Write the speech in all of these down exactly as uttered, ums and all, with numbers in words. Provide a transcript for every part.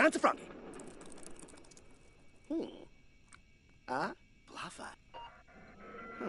Santa Froggy. Hmm. Ah, Bluffer. Huh.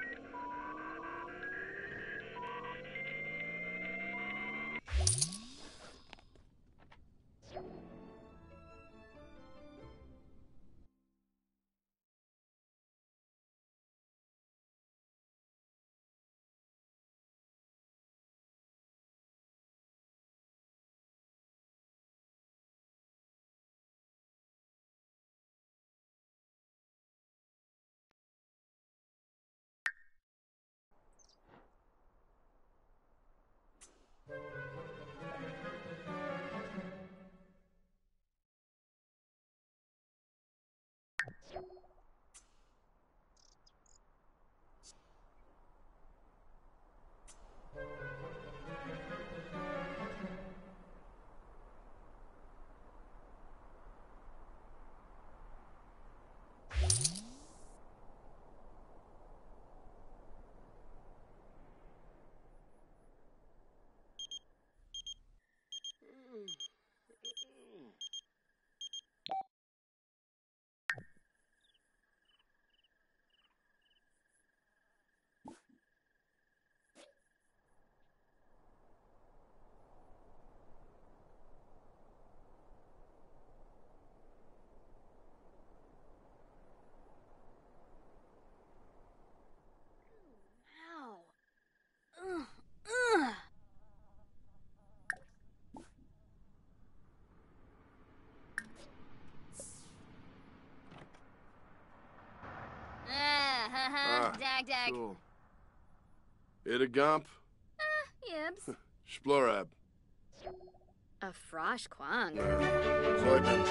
Ah, dag, dag. cool. Idagump, Yibs. Splorab, A frosh quang. Zoidman,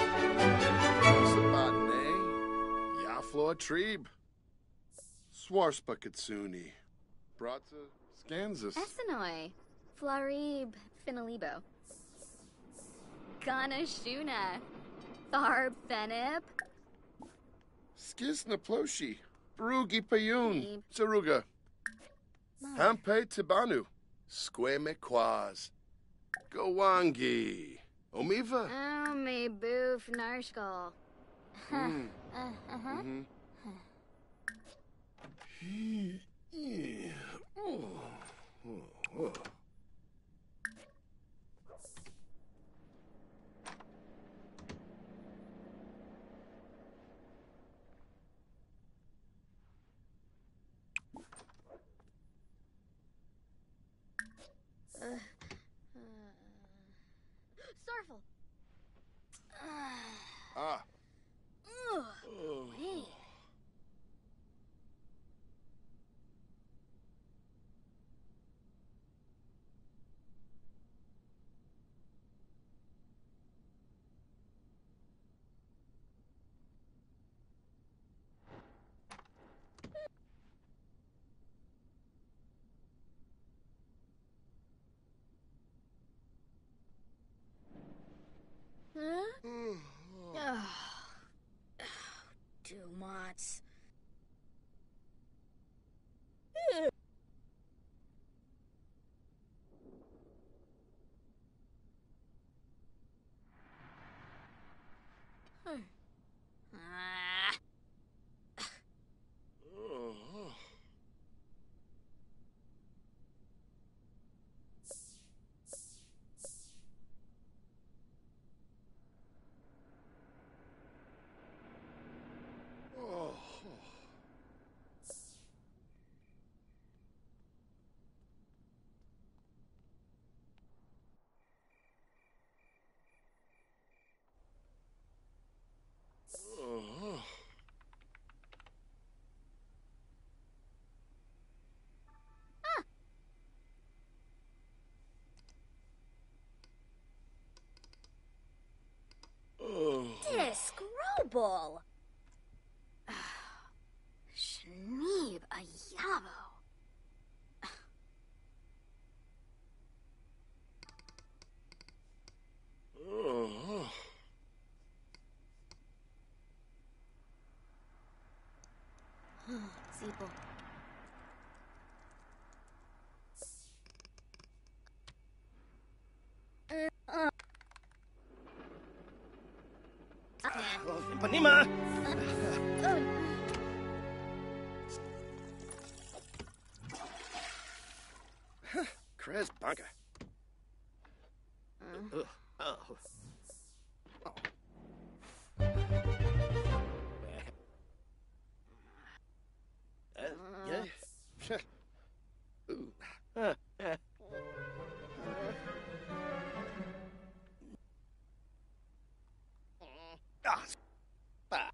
Sabatne, Yafloa Trebe, Swarspa Kitsuni, Bratza Scanzus, Essenoi. Flarib. Finalibo. Ganashuna. Tharb Fenip. Skisnaploshi, Barugi Payun, Neeb. Saruga, Mom. Hampe Tibanu, Squemequaz, Gowangi, Omiva. Oh, me boof Narshkal. Mm. Uh, uh-huh. Mhm. Yeah. Oh. Oh. Oh. Uh, uh, Starful. Ah. Ugh. Oh. Wait. Huh? Oh. Oh. Dumots. Ah. Oh. Oh. Oh. Oh. Disgrobel. Schneeb a yabo. Oh. Zeeple. Panima! Chris Bunker. Ugh. Oh. Oh. Uh, yeah. Ooh. Uh, uh. Ah. Ah.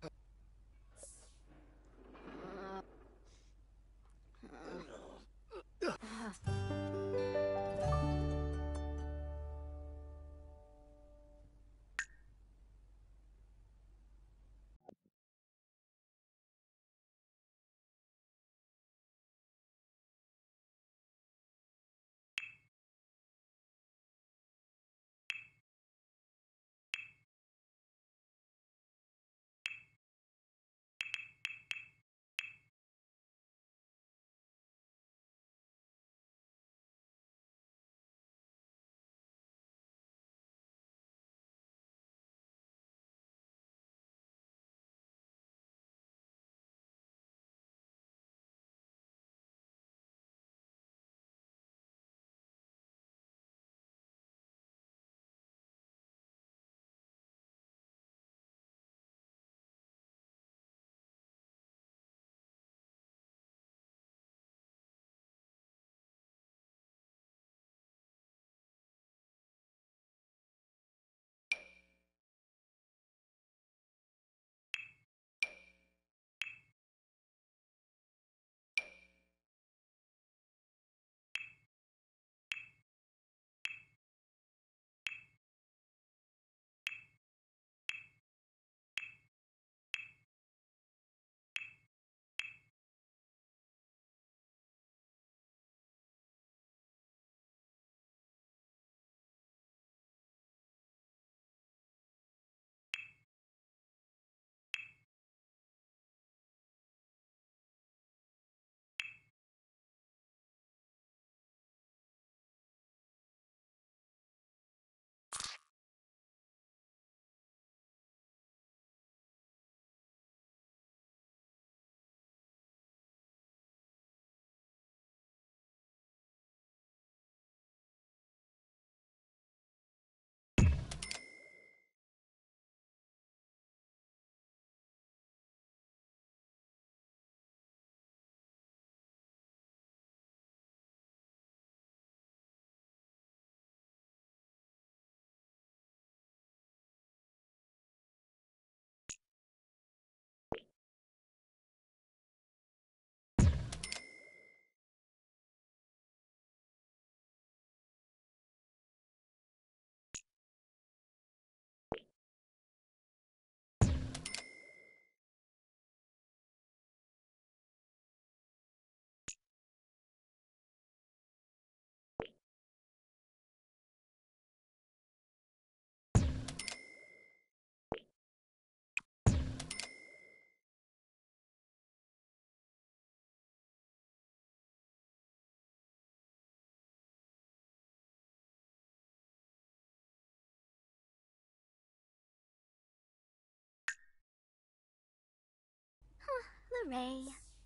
Hooray.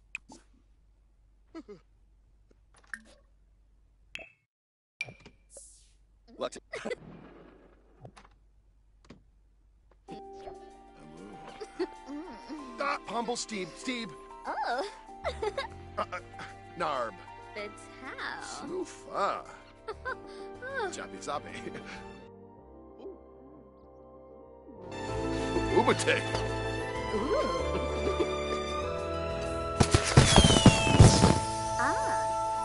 What's Ah, humble Steve, Steve. Oh, Uh, uh, Narb. it's how. Sloofa. Chappy Sappy. Ubate. Ah.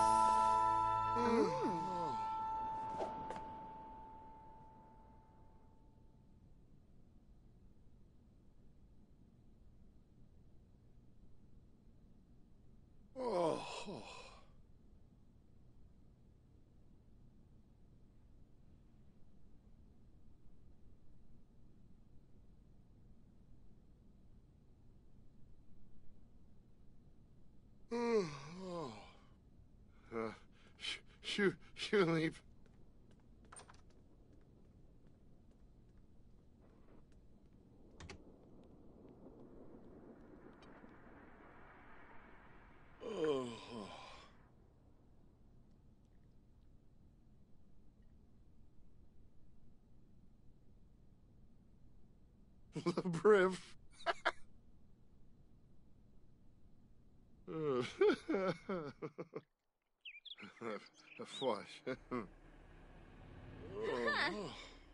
Oh. Oh. Oh. Uh, sh- shoot, shoot, leave. the brief. Flush. Oh.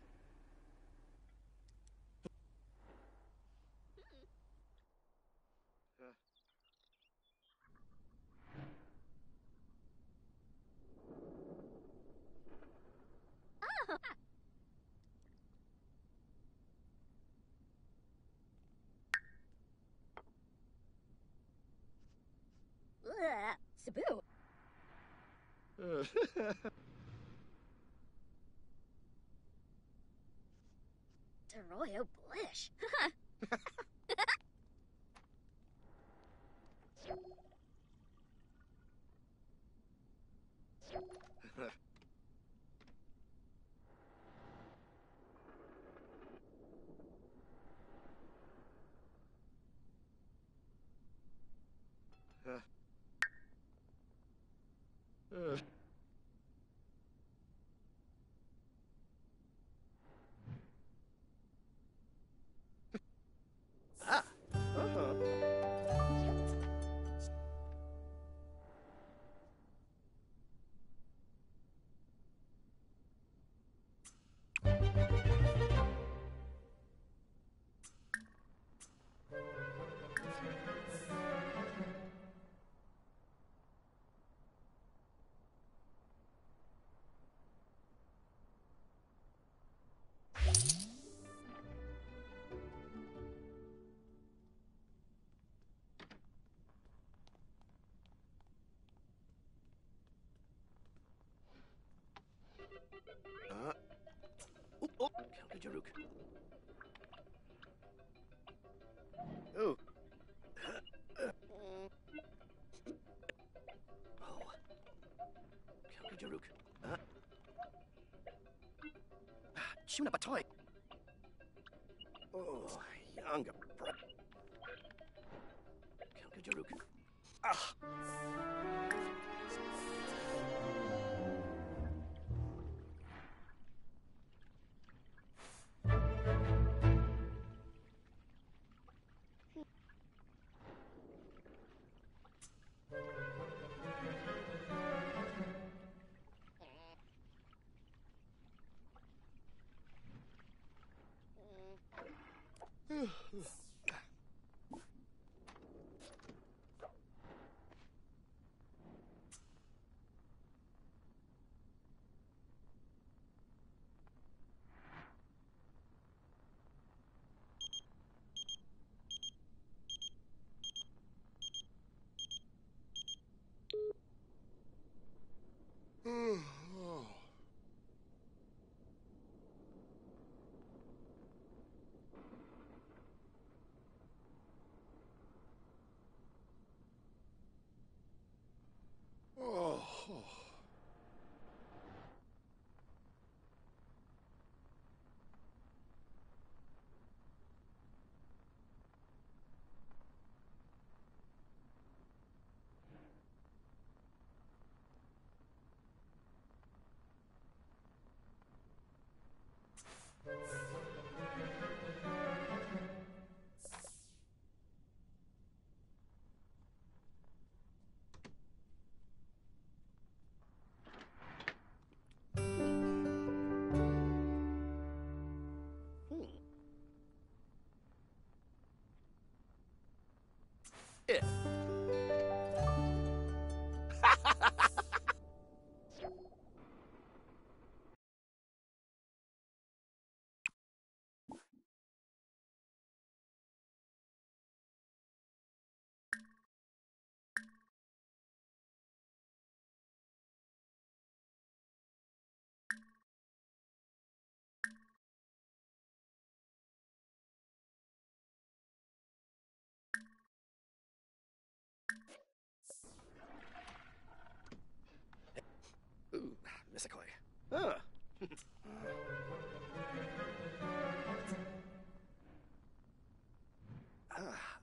Ugh. Saboo. Deroyo Blish. Ah. Uh-huh. Uh. Oh, oh. Counter Jaruk. Oh. Oh. Counter Jaruk. Uh. Shuna Batoy. Oh, younger bro. Counter Jaruk. Ah. Oh. Oh. Hmm. Yeah. Ooh, Misakoi. Ah. Ah.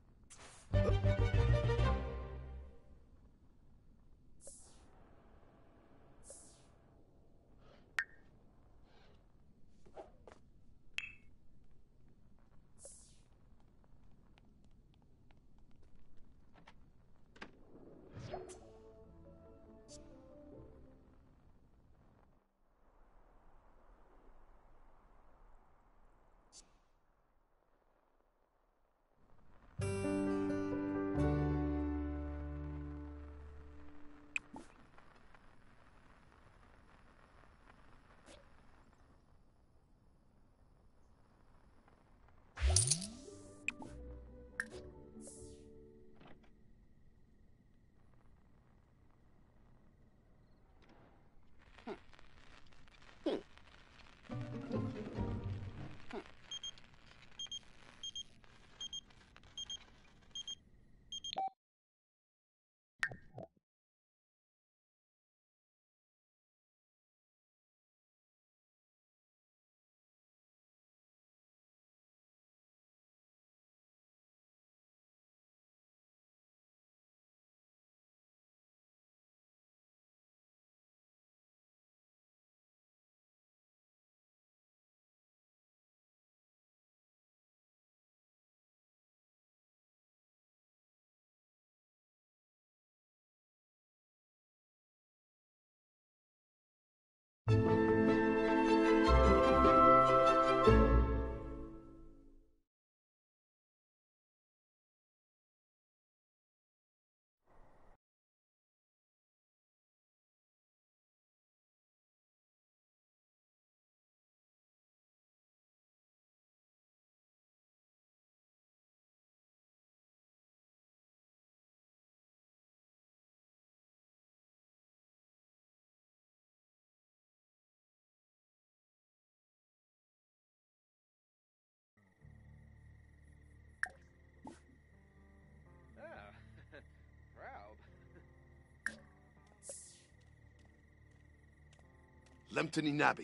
Lemtini Nabi.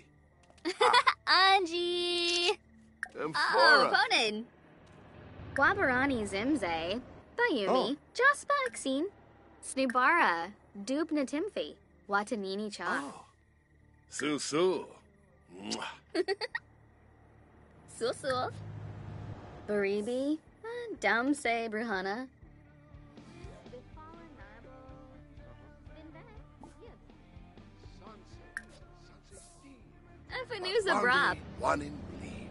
Anji! Oh, Amphora. Ponin! Guabarani Zimze, Bayumi, Oh. Jaspaxine, Snubara, Dubna Timfi, Watanini Cha, Oh. Su Su. Mwah. Susul, Baribi, Damse Bruhana. Fanusa Brab. One in lead.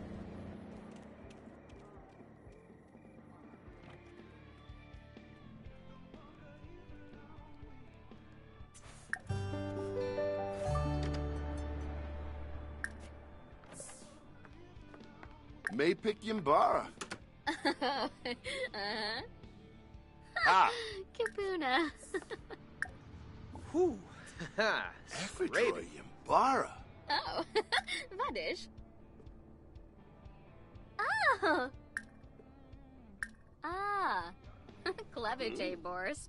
Maypick Yimbara. uh-huh. Ah. Kapuna. Whew. Ha. Ephedra Yimbara. Oh, Vadish. Oh. Ah. Clevite Borsp.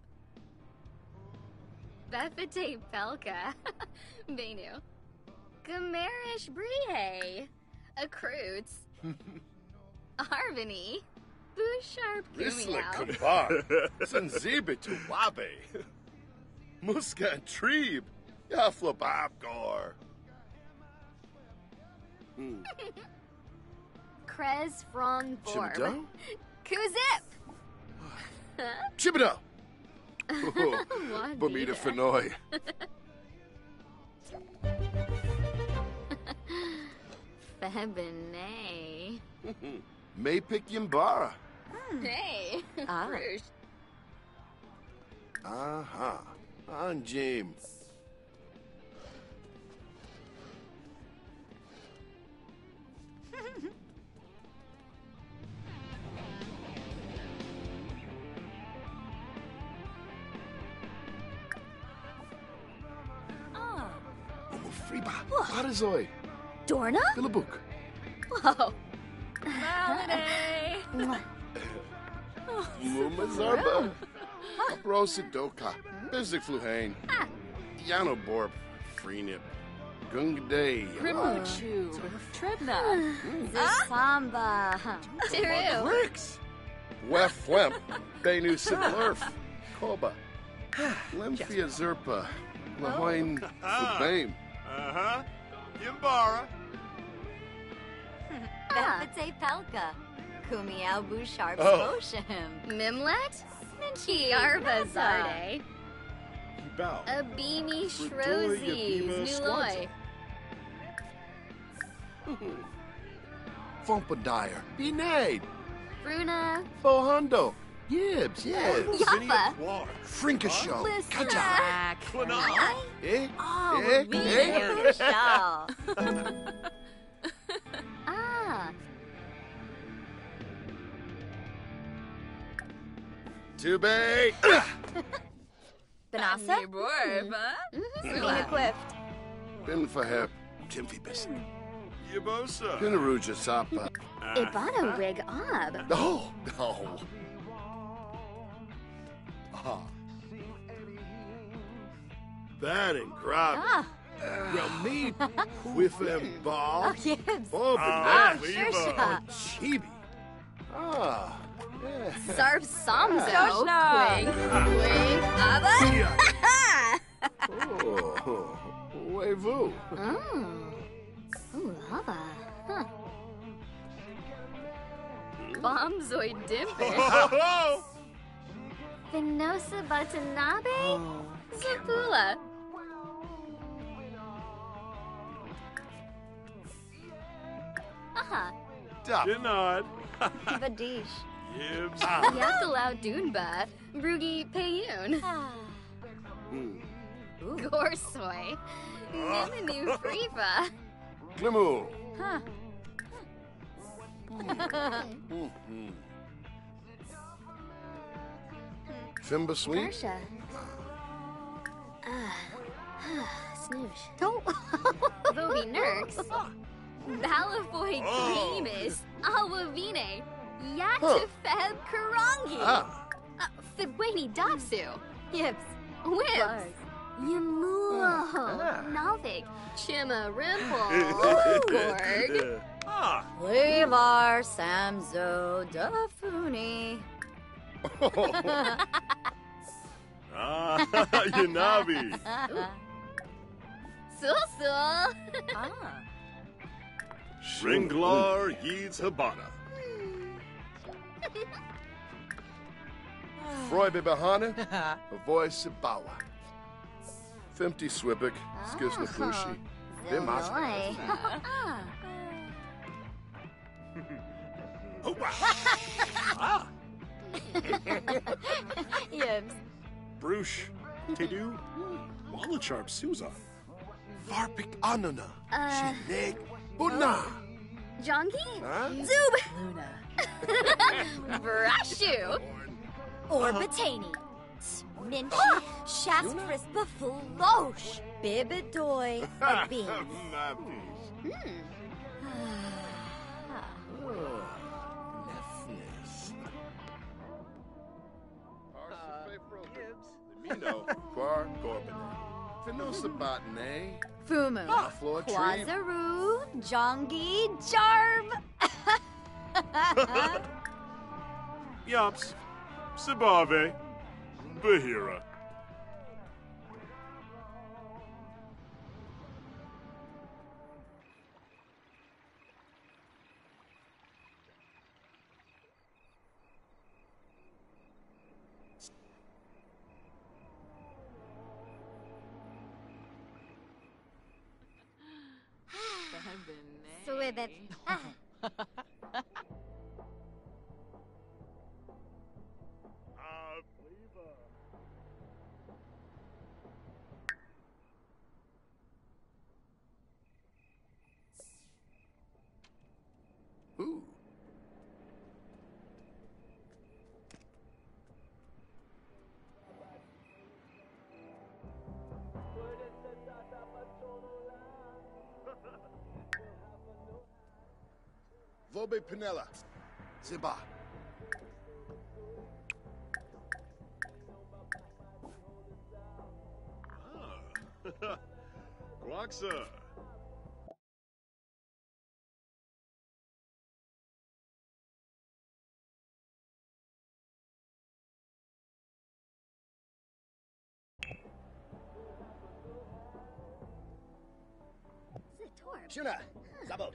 Befite Pelka. Benu. Gamerish Brie. Accruits. Arvini. Boucharp Risla Kumiao. Kabar. Zanzibar to Wabe. Muska and Treeb. Yafla Babgor. Hmm. Krez Frong Borb. Chibido? Kuzip. Chibido. Juanita. Bermuda Fenoy. Febine. Maypick Yimbara. Hey. Ah. Rouge. Aha. On James. Ah. Friba. Parazoi. Dorna? Billabuk. Whoa. Holiday. Mumazarba. Aprosidoka. Bizik Fluhane. Yano Borb. Freenip. Gungaday. Rimuchu. Tribna. Zisamba. Tiru. Bricks. Wef Wemp. Benu Sidlurf. Koba. Lymphia Zerpa. Lahoin Fubame. Uh-huh. Yimbara. Befite Pelka. Kumiao Boucharp Oh. Scotiam. Mimlet? Minchi. Yarba Yarba Zarde. Bow. Abimi Frutoy Shrozes. Yabima Nuloy. Fompadire. Benade. Bruna. Bohundo. Yibs. Yibs. Yappa. Frinkashow. Listen. Kaja. Quinal. Eh? Oh, Eh? Vino Eh? Shell. Ah. Tubay. Banasa? Mhm. Quift. Bin Fahep. Timfibis. Yabosa. Pinaruja Sapa. Ibana Wig Ob. Oh. Oh. Ah. That and grab. Ah. Ramid. With them ball. Oh, Gibbs. Bob Ah, and Sure Leva. shot. Chibi. Ah. Yeah. Zarb Samzo. Shoshna. Quink. Quink. Abba. Oh. Wavoo. Oh. Ooh, Abba. Huh. Bombzoid Dimpish. Oh, Venosa Batanabe. Zapula. Aha. Duck. Dinod. Vadish. Yibs. Yakalau Dunba. Brugi Payun. Hmm. Gorsoy. Niminu Friva. Glimu. Huh. Mm-hmm. Fimba Sweet. Marsha. Ah. Snoosh. Don't. Vobi Nurks. Balafoy Oh. Creamus. Awavine. Huh. Yatafeb Karangi. Ah. Uh, Fibweni Dapsu. Gibbs. Whips. Buzz. Yamuo. Ah. Nalvik. Chimarimple. Gorg. Ah. Levar Samzo Dafuni. Ah, Yanabi. Sul-sul. Ah. Ringlar Yeeds Habana. Froibe Bahana, Avoy Sibawa. Fimti Swibik, Skisnafushi. Vimas. Zilloy. Hoopa. Ah. Yibs. Bruce. Tedu. Wallacharp Susan. Varpik Anuna. Uh, Shinig. Buna. Jongi? Huh? Zub. Luna. Brashu. Orbatani. Minchi. Shaftris Bafalosh. Bibidoy. Bean. Mino. Quar Corbin. Finusabatne. Fumu. Floor tree. Quazaru. Jongi. Jarb. Yops. Sibave. Bahira. Swibit. Ooh. Vobe Pinella. Ziba. Ah. Guaxa. Zatorb. Shuna. Zabot.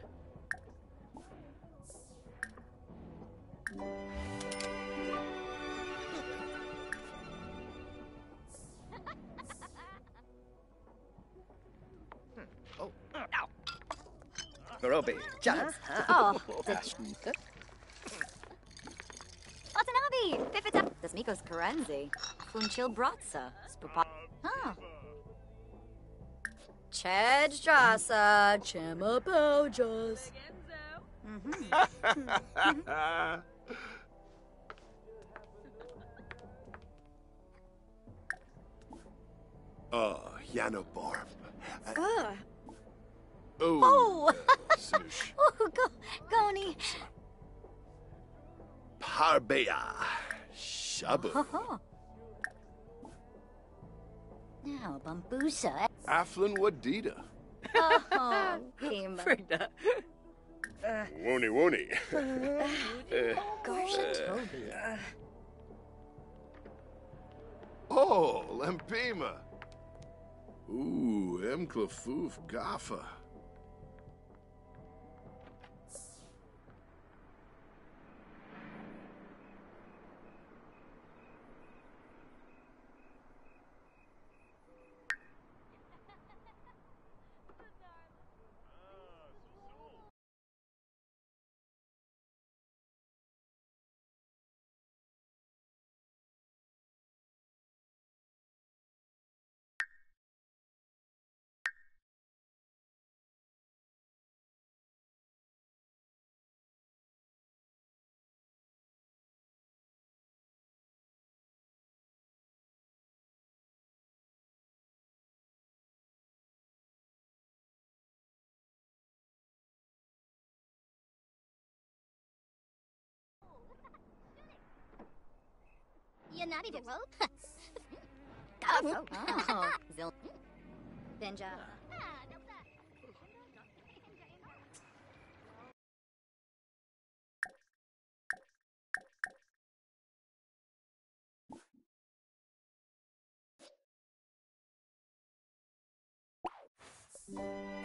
Oh. Ow. Garobi. Jazz. Oh. Watanabe. Fifita. Desmikos Karenzi. Funchil Bratza. Spapa. Oh. Chedge Jasa. Chema Bojas. Oh, Yano Barb. Ugh. Oh. Oh. Snoosh. Oh, go, Goni. Parbea. Shabu. Oh. Now, Bambusa. Aflin Wadida. Oh, Kima. Frigda. Wony wony. Gosh, Toby. Oh, Lampima. Ooh, M. Clafoof Gaffa. Yanadi Dippo. Oh, oh. Zil. Benja. Thank you.